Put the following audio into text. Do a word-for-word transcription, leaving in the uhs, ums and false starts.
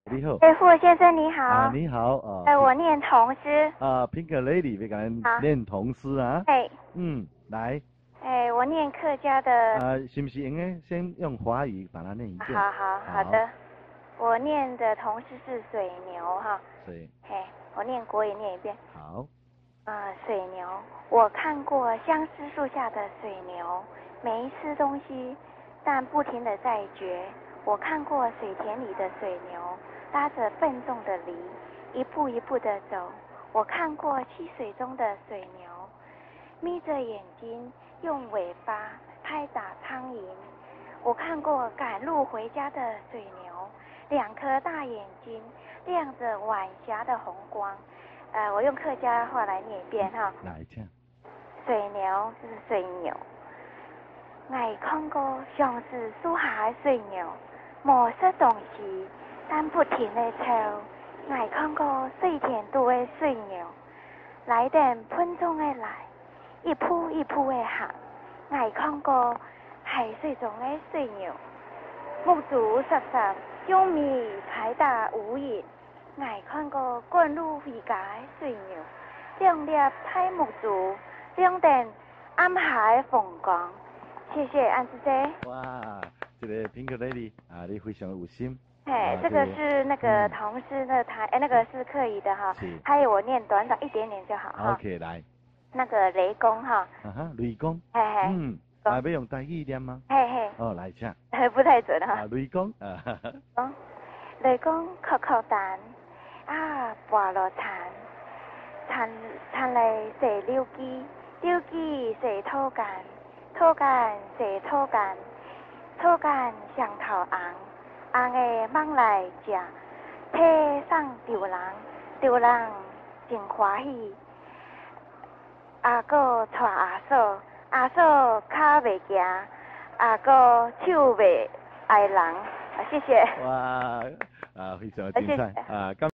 你好。 哎，傅先生你好。 啊，你好啊。 呃，我念童诗。 啊 ，Pink Lady，别讲念童诗啊。 哎。 嗯，来。 哎，我念客家的。 啊，是不是应该先用华语把它念一遍？ 好好好的。我念的童诗是水牛哈。 水。 嘿，我念国语念一遍。 好。 啊，水牛，我看过相思树下的水牛，没吃东西，但不停地在掘。我看过水田里的水牛，拉着笨重的犁，一步一步地走。我看过溪水中的水牛，眯着眼睛，用尾巴拍打苍蝇。我看过赶路回家的水牛，两颗大眼睛亮着晚霞的红光。呃，我用客家话来念一遍哈。 哪一件？ 水牛就是水牛，我看过像是树下的水牛，没吃东西，但不停地抽。我看过水田度的水牛，来电喷中的来，一扑一扑的行。我看过海水中的水牛，目足十十，用米拍打无影。我看过赶路回家的水牛，两粒太木竹，两点暗下的风光。谢谢安师姐。 哇，这个 Pink Lady 啊，你非常有心。 哎，这个是那个童诗的台，哎，那个是可以的哈。 是。 还有我念短短一点点就好哈。 OK， 来。 那个雷公哈。 啊哈，雷公。 嘿嘿。 嗯。啊，要用台语念吗？ 嘿嘿。 哦，来请。 不太准哈。 啊，雷公啊。 嗯，雷公扣扣蛋，啊，拔落田，田田里射溜机，溜机射土干，土干射土干，土干上头红，红的mang来食，体送丢人，丢人真欢喜。阿哥带阿嫂，阿嫂脚袂行，阿哥手袂爱人。啊，谢谢。 哇，啊，非常精彩啊！